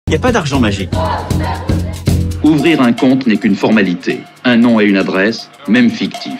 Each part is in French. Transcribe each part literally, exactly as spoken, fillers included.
Il n'y a pas d'argent magique. Ouvrir un compte n'est qu'une formalité. Un nom et une adresse, même fictifs.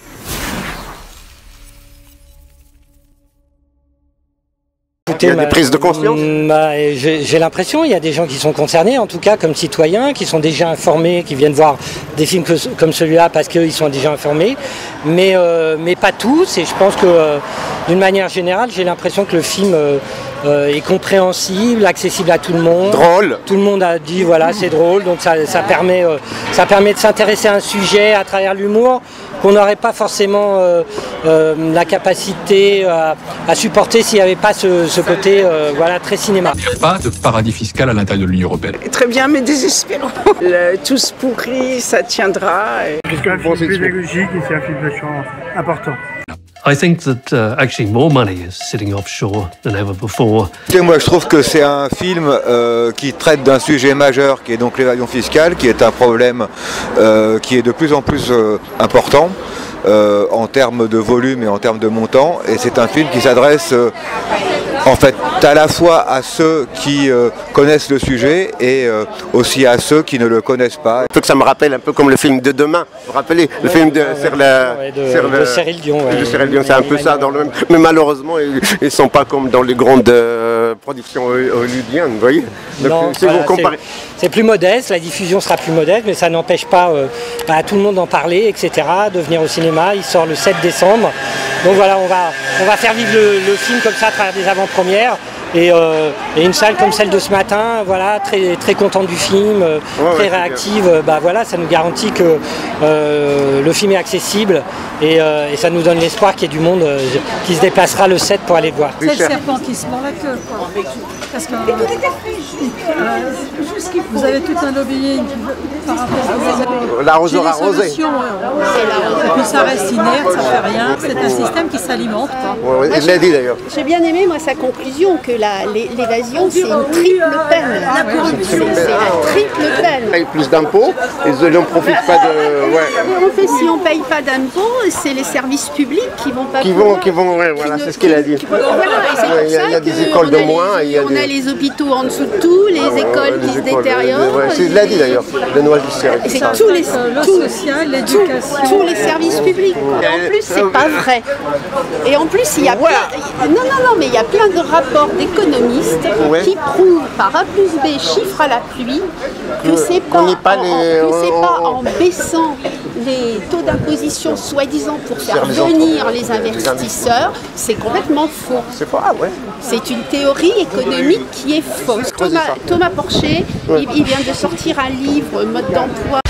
Il y a des prises de conscience. Bah, J'ai l'impression, il y a des gens qui sont concernés, en tout cas comme citoyens, qui sont déjà informés, qui viennent voir des films que, comme celui-là parce qu'ils sont déjà informés, mais, euh, mais pas tous. Et je pense que euh, d'une manière générale, j'ai l'impression que le film euh, euh, est compréhensible, accessible à tout le monde. Drôle. Tout le monde a dit voilà, c'est drôle, donc ça, ça permet, euh, ça permet de s'intéresser à un sujet à travers l'humour qu'on n'aurait pas forcément euh, euh, la capacité à, à supporter s'il n'y avait pas ce, ce côté euh, voilà, très cinéma. Il n'y a pas de paradis fiscal à l'intérieur de l'Union européenne. Très bien, mais désespérant. Le, tous pourris, ça tiendra. C'est un film pédagogique et c'est un film vachement important. I think that uh, actually more money is sitting offshore than ever before. Moi, je trouve que c'est un film euh, qui traite d'un sujet majeur, qui est donc l'évasion fiscale, qui est un problème euh, qui est de plus en plus euh, important euh, en termes de volume et en termes de montant. Et c'est un film qui s'adresse euh, en fait à la fois à ceux qui euh, connaissent le sujet et euh, aussi à ceux qui ne le connaissent pas. Il faut que ça me rappelle un peu comme le film de Demain. Vous vous rappelez le ouais, film de, ouais, sur la, ouais, de, sur de le, Cyril Dion. Ouais, de Cyril Dion, c'est un peu ça dans le même. Mais malheureusement, ils ne sont pas comme dans les grandes euh, productions hollywoodiennes, vous voyez. Donc, si voilà, vous comparez... C'est plus modeste, la diffusion sera plus modeste, mais ça n'empêche pas euh, à tout le monde d'en parler, et cetera, de venir au cinéma. Il sort le sept décembre. Donc voilà, on va, on va faire vivre le, le film comme ça à travers des avant-premières. Et, euh, et une salle comme celle de ce matin, voilà, très, très contente du film, euh, ouais, très ouais, réactive, bah, voilà, ça nous garantit que euh, le film est accessible et, euh, et ça nous donne l'espoir qu'il y ait du monde euh, qui se déplacera le sept pour aller le voir. C'est le serpent qui se mord la queue, quoi. Parce que euh, vous avez tout un lobbying par rapport à l'arroseur arrosé. Et puis ça reste inerte, ça fait rien. C'est un système qui s'alimente. Ouais, ouais, je l'ai dit d'ailleurs. J'ai bien aimé moi sa conclusion que l'évasion c'est une triple peine. La corruption c'est la triple peine. Ils payent plus d'impôts, ils n'en profitent pas de. Ouais. En fait, si on ne paye pas d'impôts, c'est les services publics qui vont pas. Qui vont, qui vont, ouais, voilà, c'est ce qu'il a dit. Qui, voilà, et c'est pour il y a, ça il y a des écoles de moins. Les, il y a on des... a les hôpitaux en dessous de tout, les ouais, écoles ouais, qui les se écoles, détériorent. Ouais, il l'a dit d'ailleurs, le noyau du ciel. C'est tous les, le tout, social, l'éducation, tous les services publics. Et en plus, c'est pas vrai. Et en plus, il y a plein, non, non, non, mais il y a plein de rapports d'économistes ouais. qui prouvent par A plus B, chiffre à la pluie, que c'est pas, pas, en, les... que c'est pas en baissant les taux d'imposition soi-disant pour faire venir les investisseurs, c'est complètement faux. C'est pas, ouais. C'est une théorie économique qui est fausse. Thomas, Thomas Porcher, ouais. il, il vient de sortir un livre, Mode d'emploi